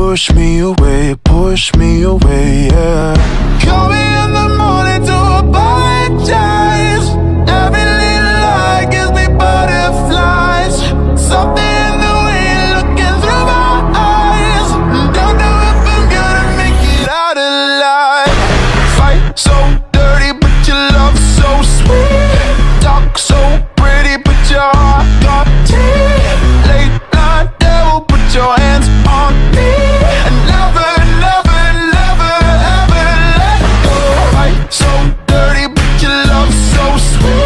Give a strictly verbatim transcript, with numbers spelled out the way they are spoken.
push me away, push me away, yeah. Call me in the morning to apologize. Every little lie gives me butterflies. Something in the way you're looking through my eyes. Don't know if I'm gonna make it out alive. Fight so dirty, but your love so sweet. Talk so pretty, but your heart got teeth. Late night devil, put your hands on me. And never, never, never, ever let go. Fight so dirty, but your love so sweet.